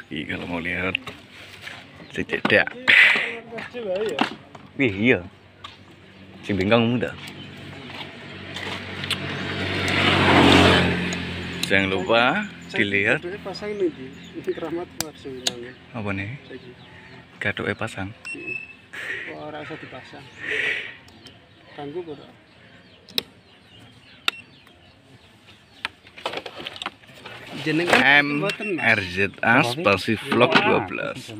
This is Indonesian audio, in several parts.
Ini kalau mau lihat sejedak. Wih iya, si bengkang muda. Jangan lupa dilihat. Pasang nih, keramat Apa nih? Gadoke pasang. Ora usah dipasang. Tangguh ora. Jenengan MRZA Spasi Vlog 12.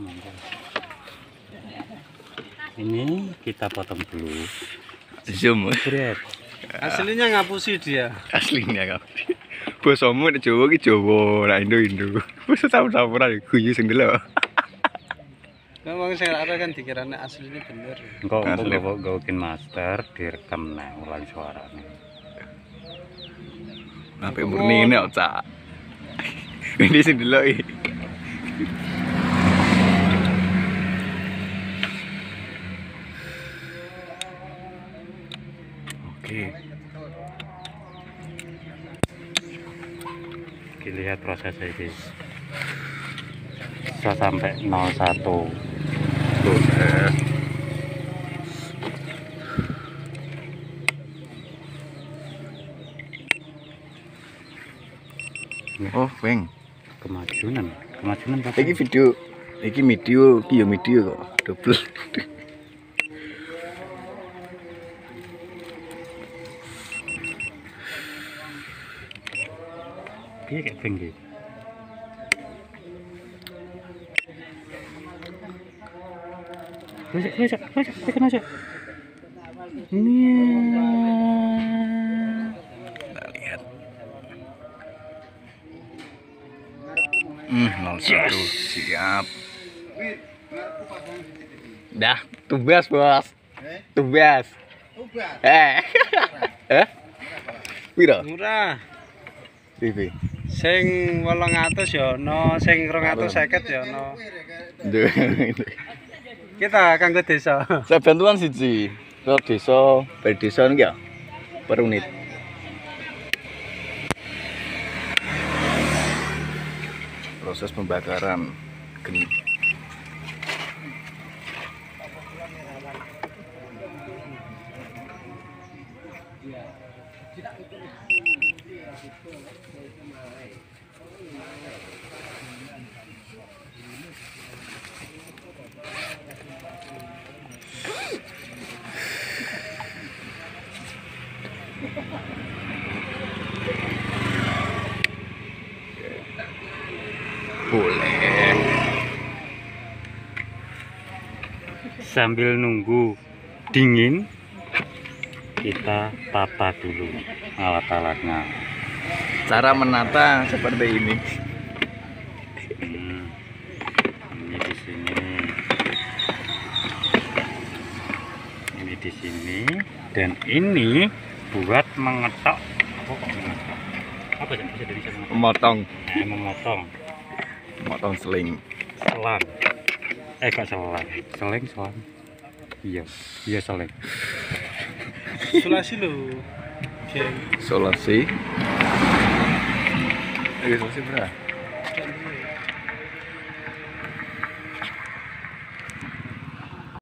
Ini kita potong dulu. Zoom. aslinya ngapusi dia. Aslinya kau. Bosomu nek Jawa ki Jawa, nek Indo. Wis tahu-tahu ora guyu sing delok. Memang saya ada kan dikiranya aslinya bener. Engkau bikin master direkam nih ulang suaranya. Sampai murni ini cak. Ini sing delok iki. Oke. Kita lihat prosesnya ini. Bisa sampai 01. Proses. Oh, weng. Kemajuan apa? Iki video, iki video kok double. Iya kayak tinggi. Tekan aja. Ini. Kita lihat. 01 siap. Dah, tugas bos. Tugas. Piro? Murah. TV. Sing 800 ya ono, sing 250 ya ono. Kita kanggo desa. Saya bantuan siji. Ke desa, per desa niki ya. Per unit. Proses pembakaran geni. Boleh. Sambil nunggu dingin, kita tata dulu alat-alatnya. Cara menata seperti ini. Ini di sini. Ini di sini dan ini buat mengetok. Apa yang bisa dari sana? Memotong. Memotong Seling. selang. Kok selang? Selang. Iya selang. Sulasi lho. Solusi. Solusi berapa?